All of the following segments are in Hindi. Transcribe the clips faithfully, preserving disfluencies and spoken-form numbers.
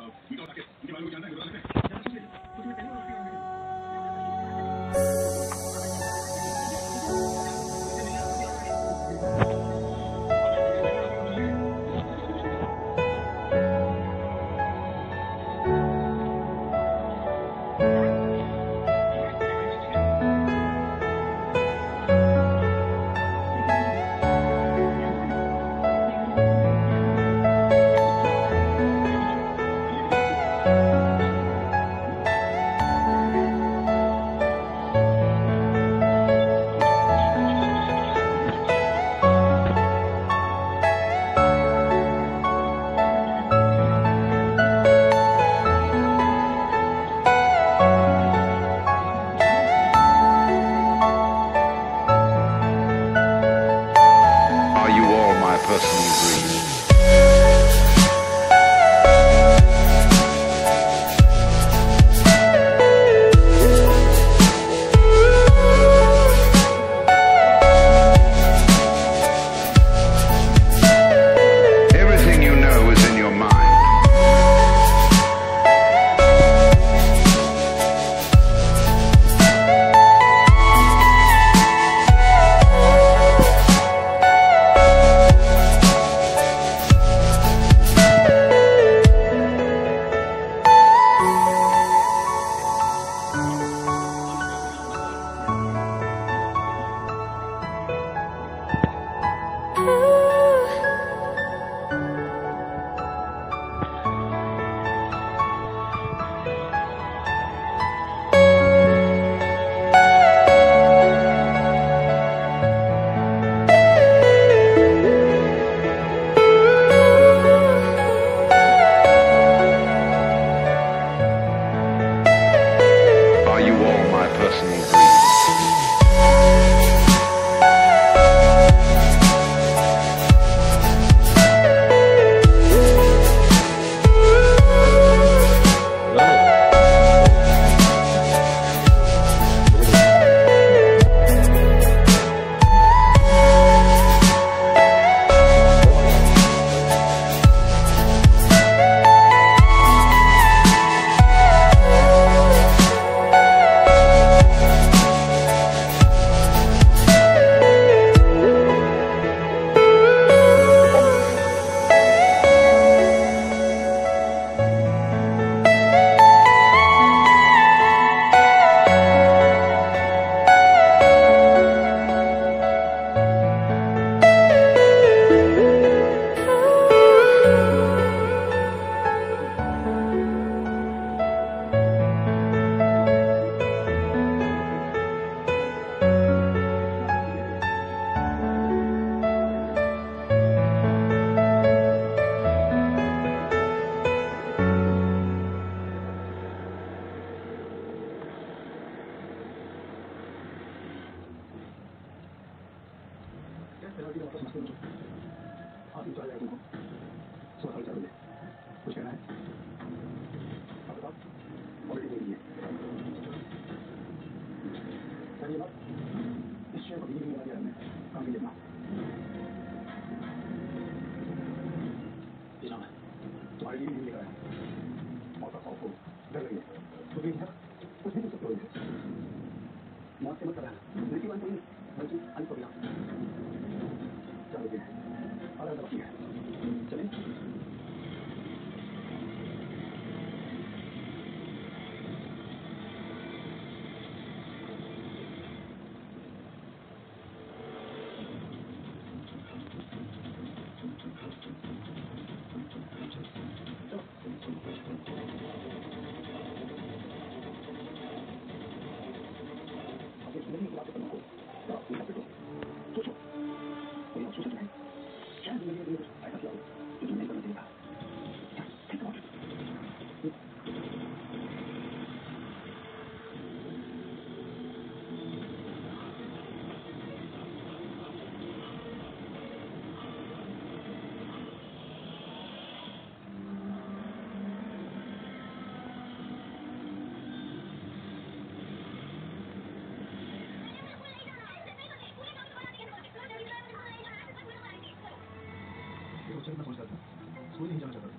我真的从小，所有印象中的。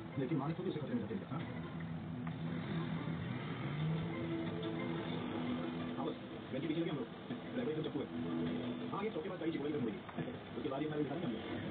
लेकिन मालिक को भी उसे खतरे में रखेगा। हाँ हाँ बस बैंक के पीछे लगे हम लोग, ड्राइवर एकदम चप्पू है। हाँ ये चौके पास गाड़ी चिपकाई कर मुड़ेगी, उसके बाद ये हमारे दिखा देंगे हम।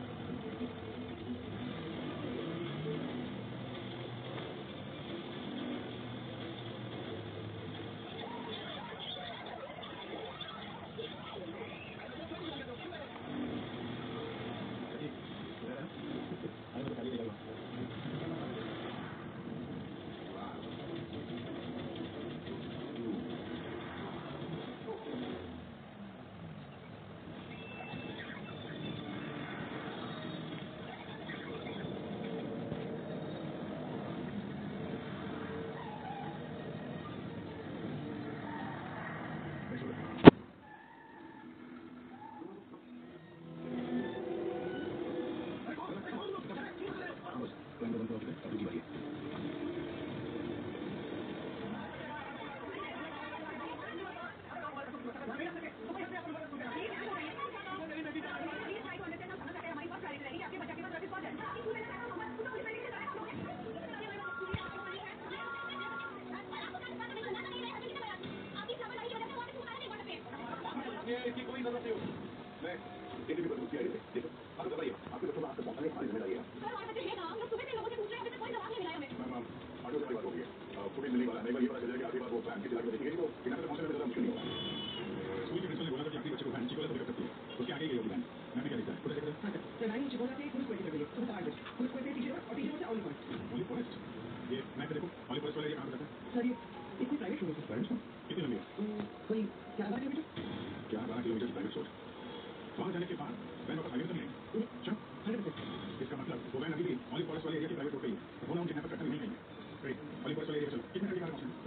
इसकी कोई जरूरत नहीं होगी। मैं ये भी बदलूं क्या है? देखो आप बताइए, आपके बच्चों का हाथ पहुंचाने हमारी जिम्मेदारी है। सर हमारे बच्चे हैं ना, हम लोग सुबह से लोगों से पूछ रहे हैं, अभी तक कोई जवाब नहीं मिला है हमें। मैम ऑटो से बात हो गई है, फुटेज मिलने वाला है। नहीं ये पता चलेगा कि आखिरी बार वो वैन किस इलाके में देखी गई, तो यहाँ तक पहुंचने में ज़्यादा मुश्किल नहीं होगा। स्कूल के प्रिंसिपल ने बोला था कि आखिरी बच्चे को वैन चिकोला से पिकअप करती है, उसके आगे गई होगी वैन। मैं भी क्या दिखता है खुद देखो। हाँ सर, वैन चिकोला से पुलिस को लेकर गई है, सुबह आठ बजे। पुलिस को लेकर टीचर और टीचर से ऑलिव फॉरेस्ट। ऑलिव फॉरेस्ट ये मैं देखो ऑलिव फॉरेस्ट वाला ये कहाँ रहता है? सर ये इतनी प्राइवेट शो है। प्राइवेट शो कितनी लंबी है? कोई ग्यारह किलोमीटर। ग्यारह बारह किलोमीटर प्राइवेट शो वहाँ जाने के बाद वैन वापस हाईवे पर नहीं आई। अच्छा हंड्रेड परसेंट। इसका मतलब वो वैन अभी भी ऑलिव फॉरेस्ट वाले एरिया की प्राइवेट हो गई है। वो ना उनके यहाँ पर कटना नहीं है। ऑलिव फॉरेस्ट वाले एरिया चलो कितने घंटे बाद पहुंचना है?